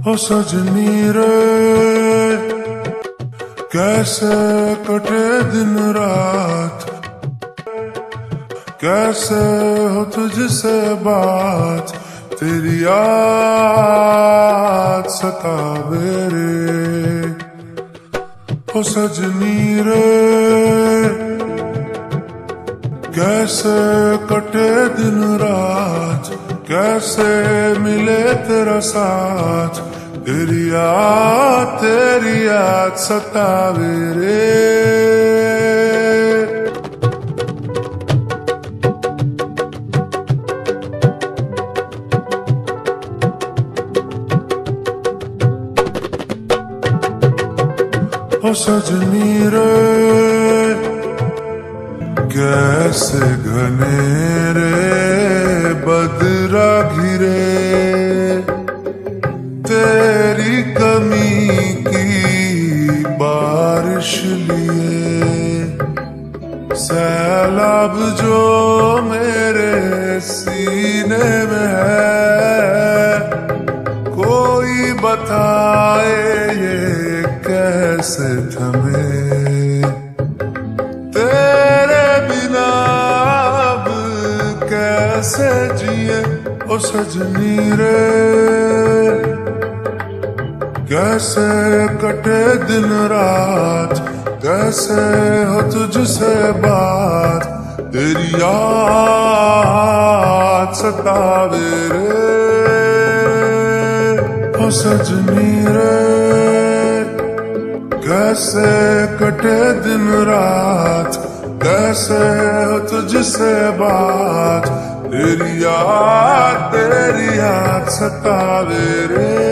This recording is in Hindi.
ओ सजनी रे कैसे कटे दिन रात, कैसे हो तुझसे बात, तेरी याद सतावे रे। ओ सजनी रे कैसे कटे दिन रात, कैसे मिले तेरा साथ, तेरी याद सतावे रे। ओ सजनी रे कैसे घनेरे बदरा घिरे, तेरी कमी की बारिश लिए, सैलाब जो मेरे सीने में है, कोई बताए ये कैसे थमे, तेरे बिना अब कैसे जिए। ओ सजनी रे कैसे कटे दिन रात, कैसे हो तुझसे बात, तेरी याद सतावे रे। ओ सजनी रे कैसे कटे दिन रात, कैसे हो तुझसे बात, तेरी याद सतावे रे।